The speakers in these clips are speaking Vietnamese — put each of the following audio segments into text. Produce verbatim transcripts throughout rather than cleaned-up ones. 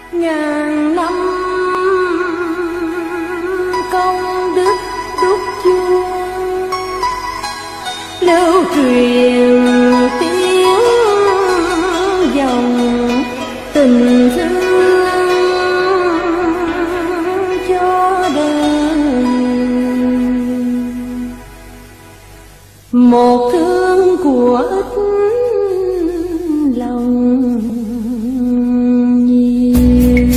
ngàn năm công đức đúc chuông, lưu truyền tiếng dòng tình thương cho đời. Một thương của ít lòng nhiều,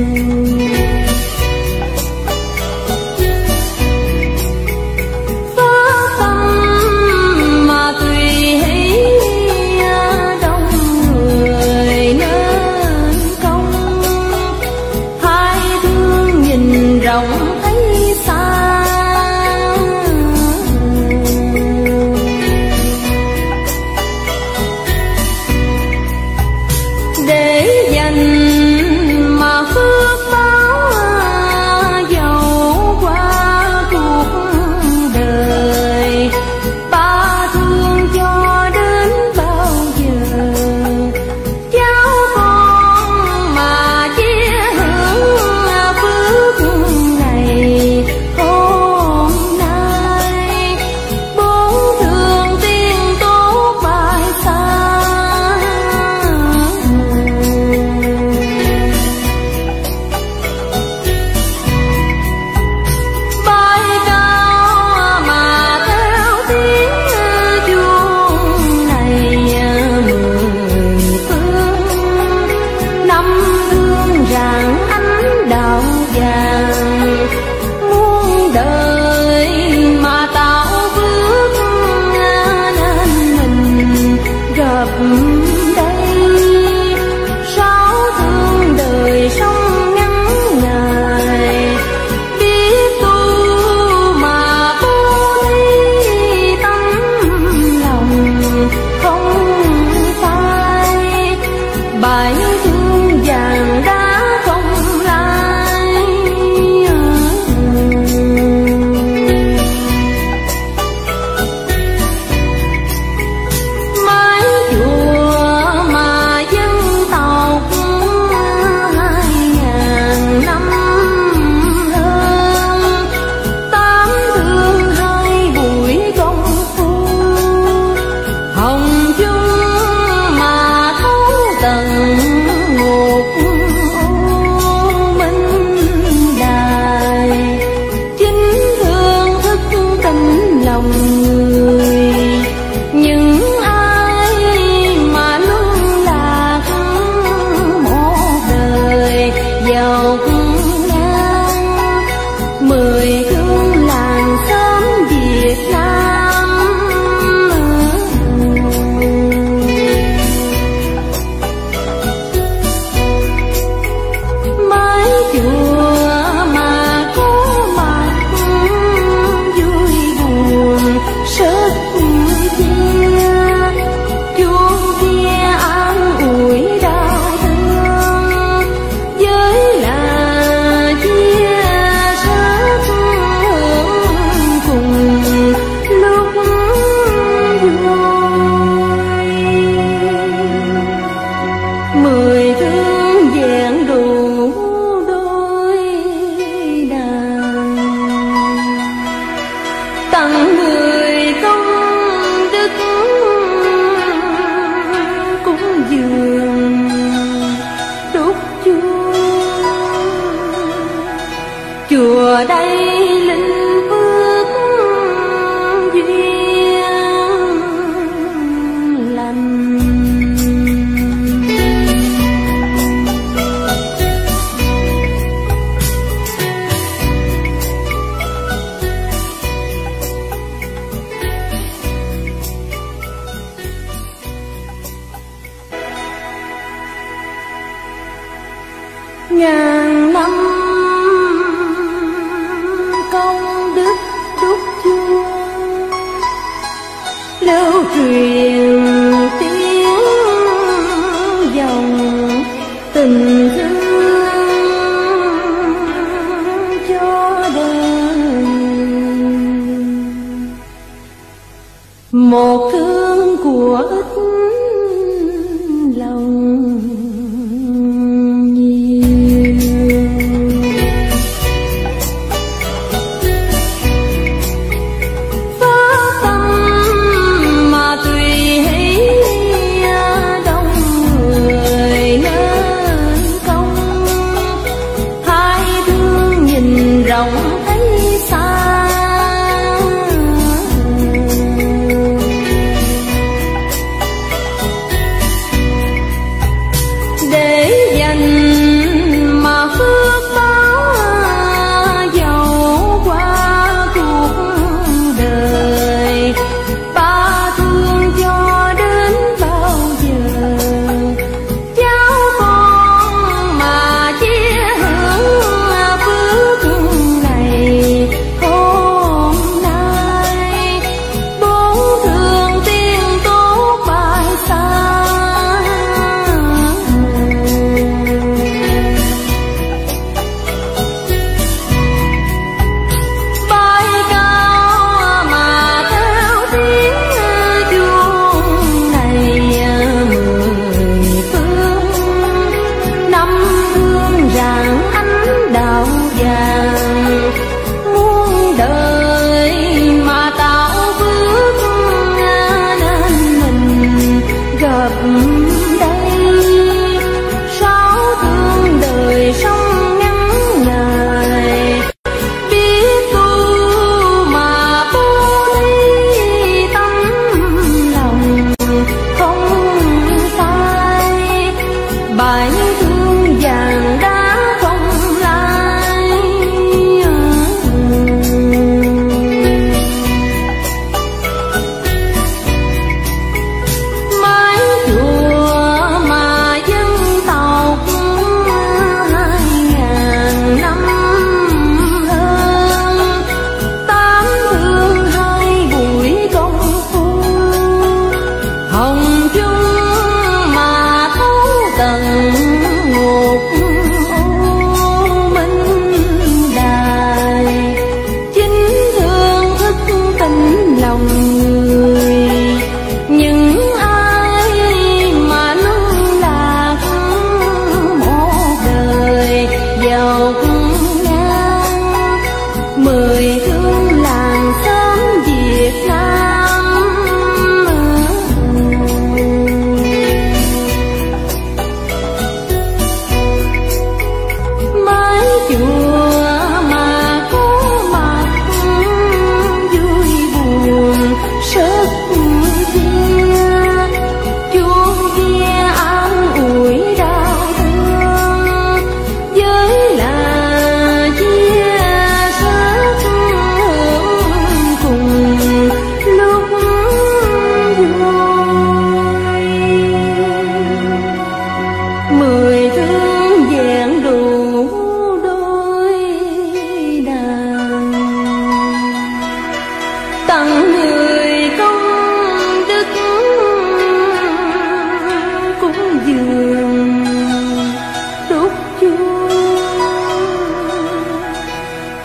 phá tâm mà tùy hỷ đông người nên công, hai thương nhìn rộng thấy xa. Để dành mà phước báo giàu qua cuộc đời, ta thương cho đến bao giờ. Cháu con mà chia hưởng phước này hôm nay, bốn thương tiên tốt bài xa. Bay cao mà theo tiếng chuông này, mười phương năm thương rạng ánh đạo vàng, muôn đời mà tạo phước nên mình gặp đây. Sáu thương đời sống ngắn ngài, biết tu mà tu đi tâm lòng không phai. Bãi thương vàng đã không lai, mái chùa mà dân tộc hai ngàn năm hơn, tám thương hai buổi công phu, hồng chung mà thấu tận ngục ô minh đài. Chính thương thức tình lòng người, những ai mà luân lạc một đời giàu ngang. Mười thương làng xóm Việt Nam, mái chùa mà có mặt vui buồn sức chia. Chuông kia an ủi đau thương, với là chia sớt hưởng cùng lúc vui. Mười thương vẹn đủ đôi đàn, tặng người công đức cúng dường đúc chuông. Chùa đây linh phước duyên lành. Ngàn năm công đức đúc chuông, lưu truyền tiếng dòng tình thương cho đời. Một thương của ít lòng nhiều.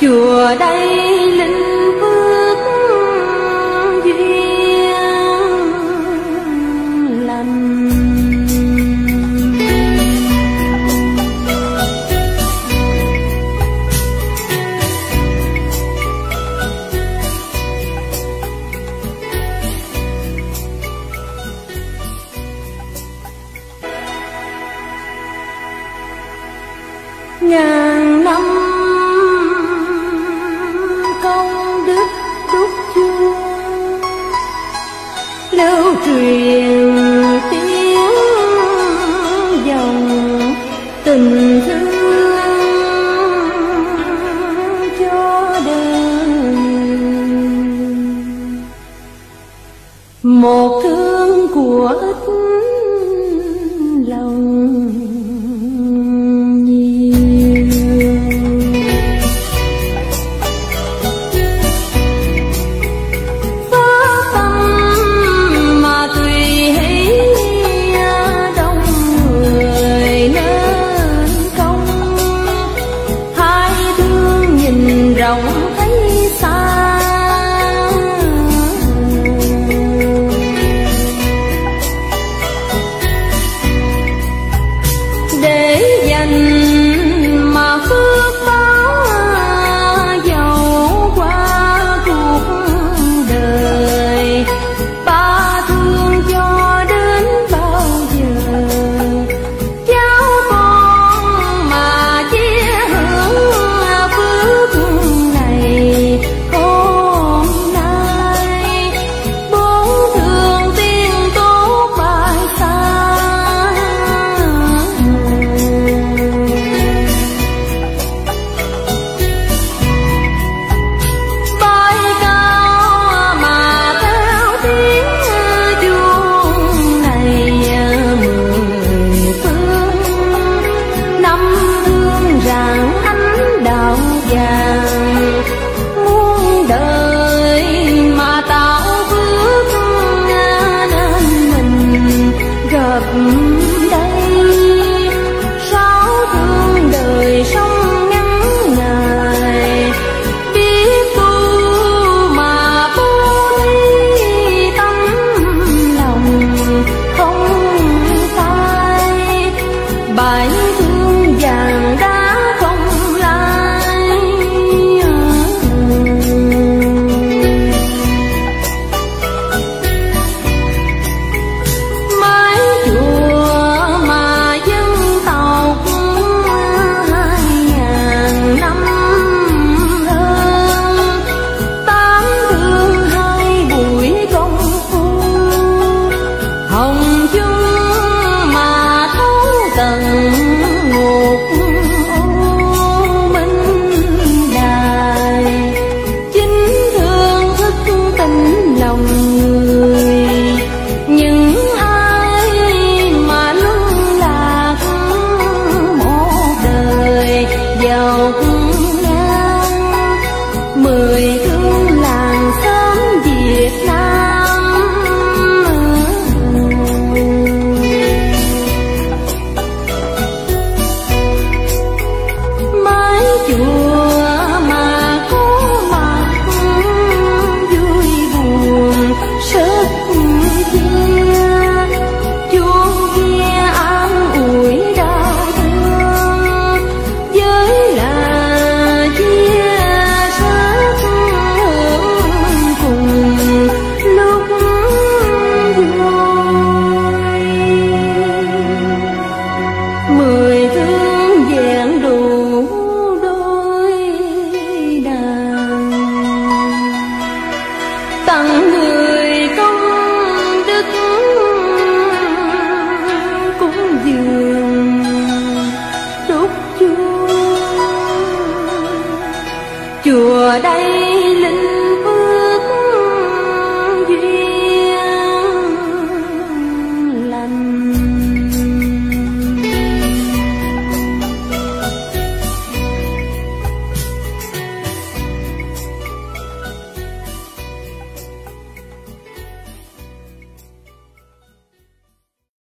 chùa đây linh phước duyên lành. Ngàn năm công đức đúc chuông, lưu truyền tiếng dòng tình thương cho đời. Một thương của ít lòng rộng thấy xa. Để dành mà phước báo giàu qua cuộc đời, ta thương cho đến bao giờ. Cháu con mà chia hưởng phước hôm nay, bốn thương tiên tốt bài xa. Bay cao mà theo tiếng chuông này, mười phương năm thương rạng ánh đạo vàng. Đời mà tạo phước nên mình gặp đây. Sáu thương đời sống ngắn ngài, biết tu mà bố thí tâm lòng không phai. Bãi thương vàng đá không lai, mái chùa mà dân tộc hai ngàn năm hơn. Tám thương hai buổi công phu, hồng chung mà thấu tận ngục ô minh đài. Chính thương thức tình lòng người, những ai mà luân lạc một đời giàu ngang. Mười thương làng xóm Việt Nam, mái chùa mà có mặt vui buồn sức chia. Chuông kia an ủi đau thương, với là chia sớt hưởng cùng lúc vui. Mười thương vẹn đủ đôi đàn, tặng người công đức cúng dường đúc chuông. Chùa đây linh